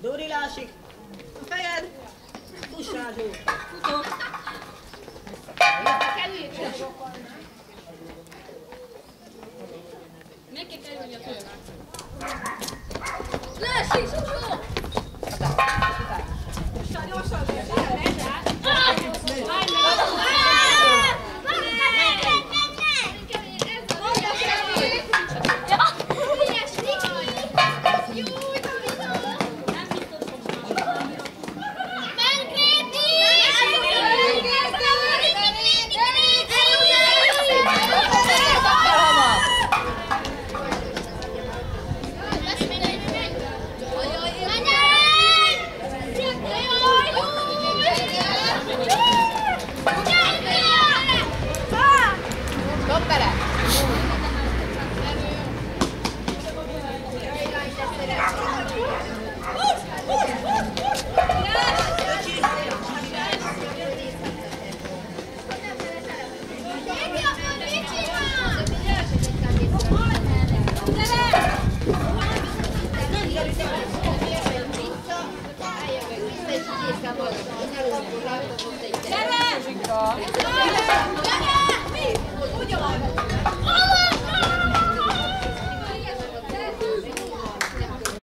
Dóri lásik. A fejed. Tussál, Zsó. Futok. Meg kell kerülni a tőle. Lásik, Zsó! Tussál, gyorsan! Gyere!